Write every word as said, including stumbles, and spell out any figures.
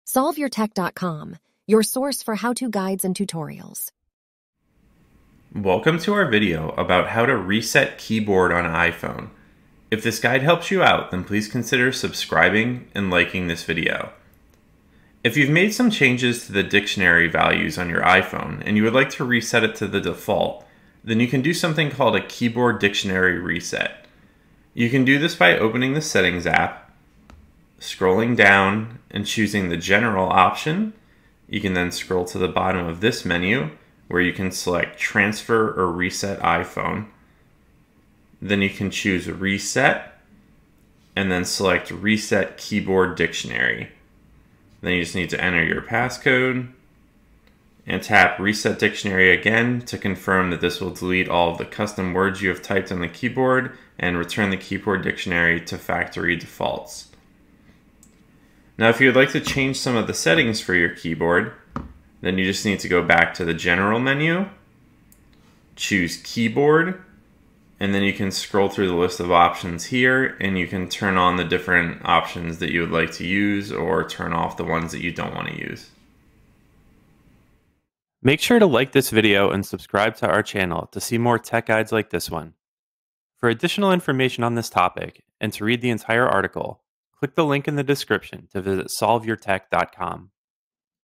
solve your tech dot com, your source for how-to guides and tutorials. Welcome to our video about how to reset keyboard on an iPhone. If this guide helps you out, then please consider subscribing and liking this video. If you've made some changes to the dictionary values on your iPhone and you would like to reset it to the default, then you can do something called a keyboard dictionary reset. You can do this by opening the Settings app, scrolling down and choosing the General option. You can then scroll to the bottom of this menu where you can select Transfer or Reset iPhone. Then you can choose Reset and then select Reset Keyboard Dictionary. Then you just need to enter your passcode and tap Reset Dictionary again to confirm that this will delete all of the custom words you have typed on the keyboard and return the keyboard dictionary to factory defaults. Now, if you would like to change some of the settings for your keyboard, then you just need to go back to the General menu, choose Keyboard, and then you can scroll through the list of options here and you can turn on the different options that you would like to use or turn off the ones that you don't want to use. Make sure to like this video and subscribe to our channel to see more tech guides like this one. For additional information on this topic and to read the entire article, click the link in the description to visit solve your tech dot com.